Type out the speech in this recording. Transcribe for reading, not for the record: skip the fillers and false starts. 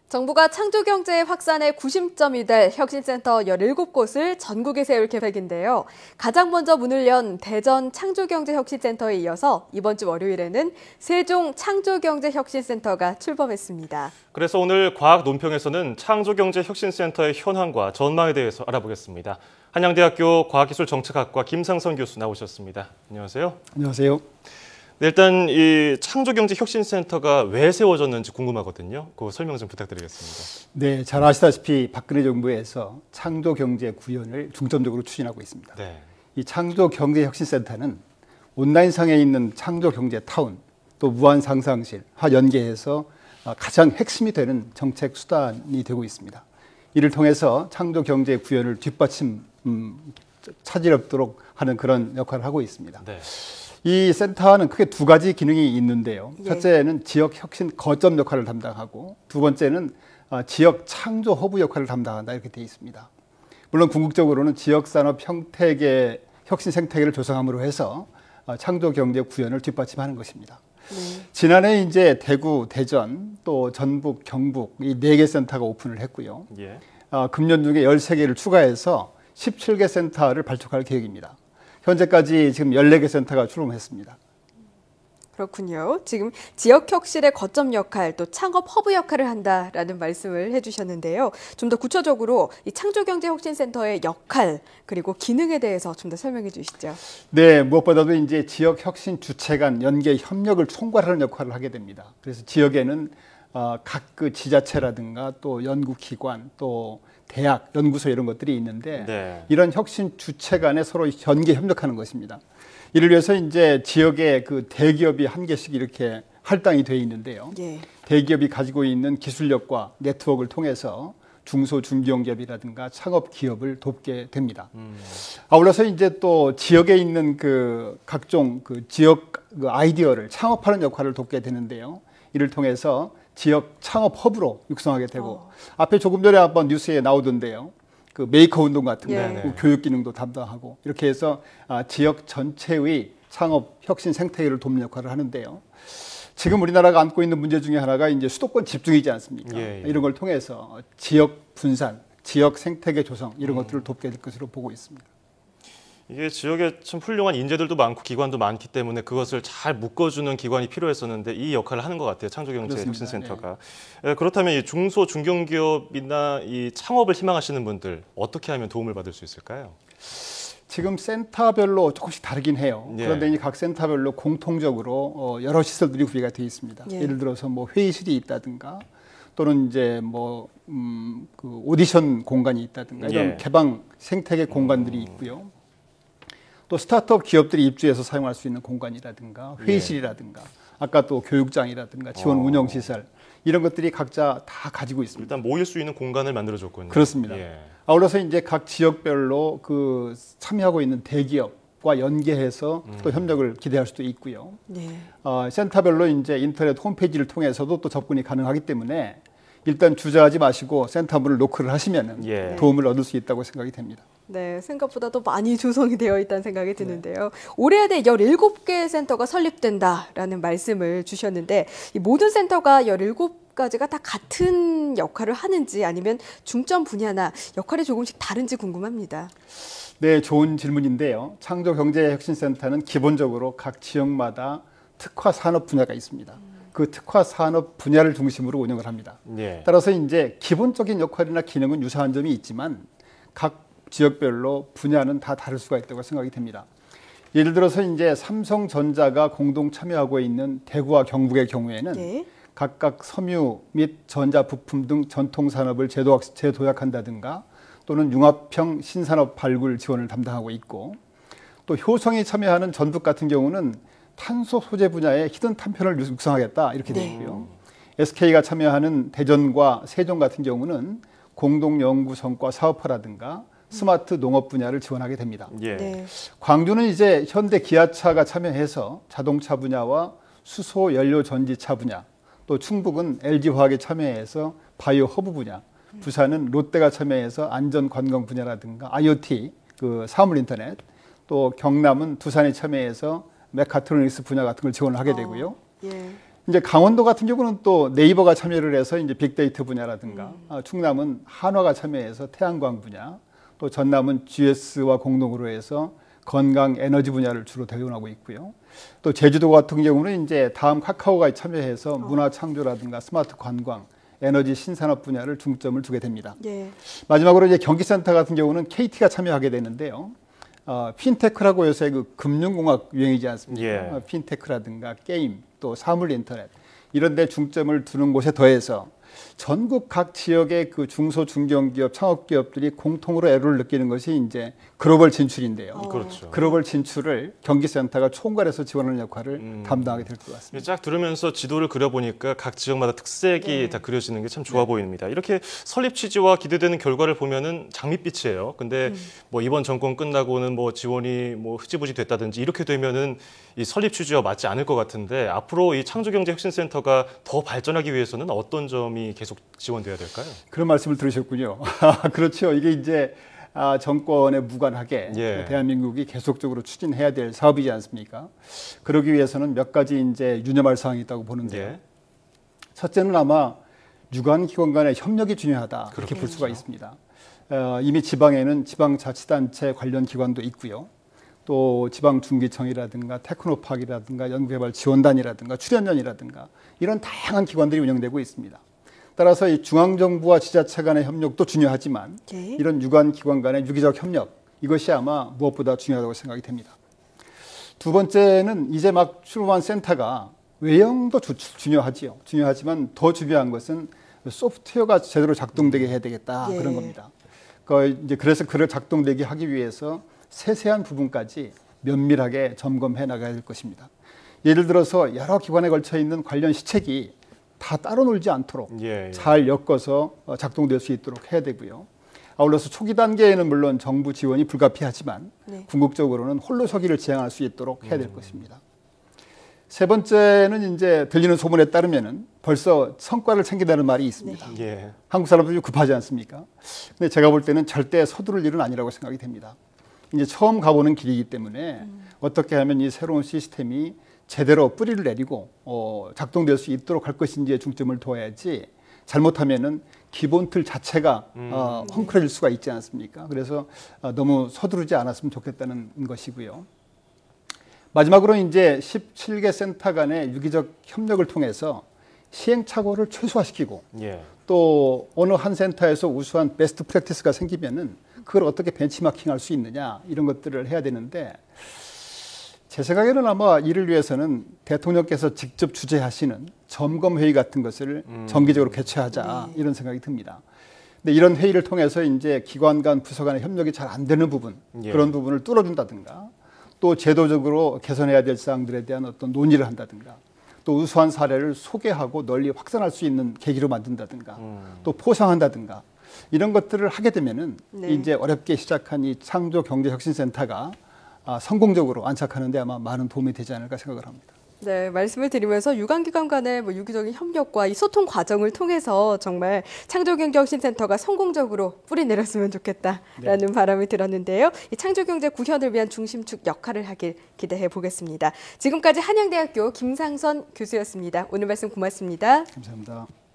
정부가 창조경제 확산의 구심점이 될 혁신센터 17곳을 전국에 세울 계획인데요. 가장 먼저 문을 연 대전 창조경제혁신센터에 이어서 이번 주 월요일에는 세종 창조경제혁신센터가 출범했습니다. 그래서 오늘 과학 논평에서는 창조경제혁신센터의 현황과 전망에 대해서 알아보겠습니다. 한양대학교 과학기술정책학과 김상선 교수 나오셨습니다. 안녕하세요. 안녕하세요. 네, 일단 이 창조경제혁신센터가 왜 세워졌는지 궁금하거든요. 그 설명 좀 부탁드리겠습니다. 네, 잘 아시다시피 박근혜 정부에서 창조경제 구현을 중점적으로 추진하고 있습니다. 네. 이 창조경제혁신센터는 온라인상에 있는 창조경제타운, 또 무한상상실과 연계해서 가장 핵심이 되는 정책 수단이 되고 있습니다. 이를 통해서 창조경제 구현을 뒷받침 차질없도록 하는 그런 역할을 하고 있습니다. 네. 이 센터는 크게 두 가지 기능이 있는데요. 예. 첫째는 지역 혁신 거점 역할을 담당하고, 두 번째는 지역 창조 허브 역할을 담당한다, 이렇게 되어 있습니다. 물론 궁극적으로는 지역 산업 형태계 혁신 생태계를 조성함으로 해서 창조 경제 구현을 뒷받침하는 것입니다. 지난해 이제 대구, 대전, 또 전북, 경북 이 4개 센터가 오픈을 했고요. 예. 금년 중에 13개를 추가해서 17개 센터를 발족할 계획입니다. 현재까지 지금 14개 센터가 출범했습니다. 그렇군요. 지금 지역 혁신의 거점 역할, 또 창업 허브 역할을 한다라는 말씀을 해주셨는데요. 좀 더 구체적으로 이 창조경제혁신센터의 역할 그리고 기능에 대해서 좀 더 설명해 주시죠. 네, 무엇보다도 이제 지역 혁신 주체 간 연계 협력을 총괄하는 역할을 하게 됩니다. 그래서 지역에는 각 그 지자체라든가 또 연구기관, 또 대학, 연구소 이런 것들이 있는데 네. 이런 혁신 주체 간에 서로 연계 협력하는 것입니다. 이를 위해서 이제 지역에 그 대기업이 한 개씩 이렇게 할당이 되어 있는데요. 예. 대기업이 가지고 있는 기술력과 네트워크를 통해서 중소 중견기업이라든가 창업 기업을 돕게 됩니다. 아울러서 이제 또 지역에 있는 그 각종 그 지역 그 아이디어를 창업하는 역할을 돕게 되는데요. 이를 통해서 지역 창업 허브로 육성하게 되고 앞에 조금 전에 한번 뉴스에 나오던데요. 그 메이커 운동 같은 거, 그 교육 기능도 담당하고 이렇게 해서 지역 전체의 창업 혁신 생태계를 돕는 역할을 하는데요. 지금 우리나라가 안고 있는 문제 중에 하나가 이제 수도권 집중이지 않습니까? 예. 이런 걸 통해서 지역 분산, 지역 생태계 조성 이런 것들을 돕게 될 것으로 보고 있습니다. 이게 지역에 참 훌륭한 인재들도 많고 기관도 많기 때문에 그것을 잘 묶어주는 기관이 필요했었는데 이 역할을 하는 것 같아요. 창조경제혁신센터가. 네. 그렇다면 이 중소 중견기업이나 이 창업을 희망하시는 분들 어떻게 하면 도움을 받을 수 있을까요? 지금 센터별로 조금씩 다르긴 해요. 예. 그런데 이 각 센터별로 공통적으로 여러 시설들이 구비가 되어 있습니다. 예. 예를 들어서 뭐 회의실이 있다든가 또는 이제 뭐 그 오디션 공간이 있다든가 이런 예. 개방 생태계 공간들이 있고요. 또 스타트업 기업들이 입주해서 사용할 수 있는 공간이라든가 회의실이라든가 아까 또 교육장이라든가 지원 운영 시설 이런 것들이 각자 다 가지고 있습니다. 일단 모일 수 있는 공간을 만들어줬군요. 그렇습니다. 예. 아울러서 이제 각 지역별로 그 참여하고 있는 대기업과 연계해서 또 협력을 기대할 수도 있고요. 네. 센터별로 이제 인터넷 홈페이지를 통해서도 또 접근이 가능하기 때문에 일단 주저하지 마시고 센터 문을 노크를 하시면은 예. 도움을 얻을 수 있다고 생각이 됩니다. 네, 생각보다도 많이 조성이 되어 있다는 생각이 드는데요. 올해 안에 17개 센터가 설립된다라는 말씀을 주셨는데 이 모든 센터가 17가지가 다 같은 역할을 하는지 아니면 중점 분야나 역할이 조금씩 다른지 궁금합니다. 네, 좋은 질문인데요. 창조경제혁신센터는 기본적으로 각 지역마다 특화 산업 분야가 있습니다. 그 특화 산업 분야를 중심으로 운영을 합니다. 예. 따라서 이제 기본적인 역할이나 기능은 유사한 점이 있지만 각 지역별로 분야는 다 다를 수가 있다고 생각이 됩니다. 예를 들어서 이제 삼성전자가 공동 참여하고 있는 대구와 경북의 경우에는 네. 각각 섬유 및 전자 부품 등 전통 산업을 재도약한다든가 또는 융합형 신산업 발굴 지원을 담당하고 있고 또 효성이 참여하는 전북 같은 경우는 탄소 소재 분야의 히든 탄편을 육성하겠다 이렇게 되어 있고요. SK가 참여하는 대전과 세종 같은 경우는 공동 연구 성과 사업화라든가 스마트 농업 분야를 지원하게 됩니다. 예. 네. 광주는 이제 현대 기아차가 참여해서 자동차 분야와 수소 연료 전지차 분야, 또 충북은 LG화학이 참여해서 바이오 허브 분야, 부산은 롯데가 참여해서 안전 관광 분야라든가 IoT 그 사물 인터넷, 또 경남은 두산이 참여해서 메카트로닉스 분야 같은 걸 지원을 하게 되고요. 예. 이제 강원도 같은 경우는 또 네이버가 참여를 해서 이제 빅데이터 분야라든가, 충남은 한화가 참여해서 태양광 분야, 또 전남은 GS와 공동으로 해서 건강 에너지 분야를 주로 대응하고 있고요. 또 제주도 같은 경우는 이제 다음 카카오가 참여해서 문화 창조라든가 스마트 관광, 에너지 신산업 분야를 중점을 두게 됩니다. 예. 마지막으로 이제 경기센터 같은 경우는 KT가 참여하게 되는데요. 핀테크라고 요새 그 금융공학 유행이지 않습니까? 예. 핀테크라든가 게임, 또 사물 인터넷 이런 데 중점을 두는 곳에 더해서 전국 각 지역의 그 중소 중견기업 창업기업들이 공통으로 애로를 느끼는 것이 이제 글로벌 진출인데요. 그렇죠. 글로벌 진출을 경기센터가 총괄해서 지원하는 역할을 담당하게 될 것 같습니다. 쫙 들으면서 지도를 그려보니까 각 지역마다 특색이 다 그려지는 게 참 좋아 보입니다. 이렇게 설립 취지와 기대되는 결과를 보면은 장밋빛이에요. 근데 뭐 이번 정권 끝나고는 뭐 지원이 뭐 흐지부지 됐다든지 이렇게 되면은 이 설립 취지와 맞지 않을 것 같은데 앞으로 이 창조경제혁신센터가 더 발전하기 위해서는 어떤 점이 계속 지원돼야 될까요? 그런 말씀을 들으셨군요. 그렇죠. 이게 이제 정권에 무관하게 대한민국이 계속적으로 추진해야 될 사업이지 않습니까? 그러기 위해서는 몇 가지 이제 유념할 사항이 있다고 보는데요. 첫째는 아마 유관기관 간의 협력이 중요하다 이렇게 볼 수가 있습니다. 이미 지방에는 지방자치단체 관련 기관도 있고요. 또 지방중기청이라든가 테크노파크라든가 연구개발지원단이라든가 출연연이라든가 이런 다양한 기관들이 운영되고 있습니다. 따라서 이 중앙정부와 지자체 간의 협력도 중요하지만 이런 유관기관 간의 유기적 협력 이것이 아마 무엇보다 중요하다고 생각이 됩니다. 두 번째는 이제 막 출범한 센터가 외형도 중요하지요. 중요하지만 더 중요한 것은 소프트웨어가 제대로 작동되게 해야 되겠다 그런 겁니다. 그래서 그를 작동되게 하기 위해서 세세한 부분까지 면밀하게 점검해 나가야 될 것입니다. 예를 들어서 여러 기관에 걸쳐 있는 관련 시책이 다 따로 놀지 않도록 잘 엮어서 작동될 수 있도록 해야 되고요. 아울러서 초기 단계에는 물론 정부 지원이 불가피하지만 궁극적으로는 홀로서기를 지향할 수 있도록 해야 될 것입니다. 세 번째는 이제 들리는 소문에 따르면은 벌써 성과를 챙기다는 말이 있습니다. 한국 사람들이 좀 급하지 않습니까? 근데 제가 볼 때는 절대 서두를 일은 아니라고 생각이 됩니다. 이제 처음 가보는 길이기 때문에 어떻게 하면 이 새로운 시스템이 제대로 뿌리를 내리고 작동될 수 있도록 할 것인지에 중점을 둬야지 잘못하면은 기본 틀 자체가 헝클어질 수가 있지 않습니까? 그래서 너무 서두르지 않았으면 좋겠다는 것이고요. 마지막으로 이제 17개 센터 간의 유기적 협력을 통해서 시행착오를 최소화시키고 또 어느 한 센터에서 우수한 베스트 프랙티스가 생기면은 그걸 어떻게 벤치마킹할 수 있느냐 이런 것들을 해야 되는데 제 생각에는 아마 이를 위해서는 대통령께서 직접 주재하시는 점검회의 같은 것을 정기적으로 개최하자 이런 생각이 듭니다. 근데 이런 회의를 통해서 이제 기관 간 부서 간의 협력이 잘 안 되는 부분 그런 부분을 뚫어준다든가 또 제도적으로 개선해야 될 사항들에 대한 어떤 논의를 한다든가 또 우수한 사례를 소개하고 널리 확산할 수 있는 계기로 만든다든가 또 포상한다든가 이런 것들을 하게 되면은 이제 어렵게 시작한 이 창조경제혁신센터가 성공적으로 안착하는 데 아마 많은 도움이 되지 않을까 생각을 합니다. 네, 말씀을 드리면서 유관기관 간의 유기적인 협력과 이 소통 과정을 통해서 정말 창조경제혁신센터가 성공적으로 뿌리 내렸으면 좋겠다라는 바람이 들었는데요. 이 창조경제 구현을 위한 중심축 역할을 하길 기대해 보겠습니다. 지금까지 한양대학교 김상선 교수였습니다. 오늘 말씀 고맙습니다. 감사합니다.